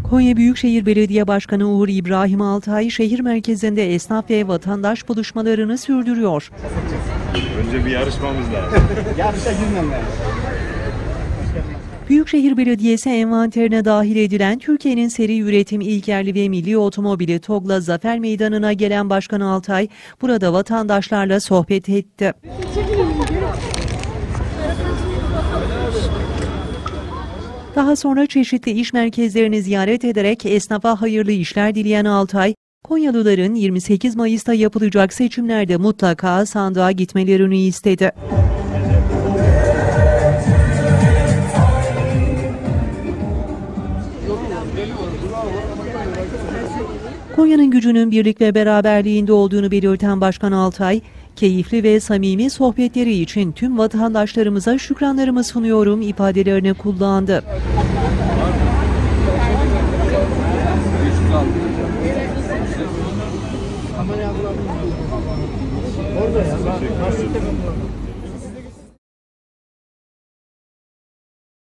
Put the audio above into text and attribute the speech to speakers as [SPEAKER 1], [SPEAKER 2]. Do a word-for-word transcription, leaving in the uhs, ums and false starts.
[SPEAKER 1] Konya Büyükşehir Belediye Başkanı Uğur İbrahim Altay, şehir merkezinde esnaf ve vatandaş buluşmalarını sürdürüyor.
[SPEAKER 2] Önce bir yarışmamız lazım.
[SPEAKER 3] Yarışa girmem lazım.
[SPEAKER 1] Büyükşehir Belediyesi envanterine dahil edilen Türkiye'nin seri üretim ilk yerli ve milli otomobili TOGG'la Zafer Meydanı'na gelen Başkan Altay, burada vatandaşlarla sohbet etti. Daha sonra çeşitli iş merkezlerini ziyaret ederek esnafa hayırlı işler dileyen Altay, Konyalıların yirmi sekiz Mayıs'ta yapılacak seçimlerde mutlaka sandığa gitmelerini istedi. Konya'nın gücünün birlik ve beraberliğinde olduğunu belirten Başkan Altay, keyifli ve samimi sohbetleri için tüm vatandaşlarımıza şükranlarımı sunuyorum ifadelerini kullandı.
[SPEAKER 3] Orada ya.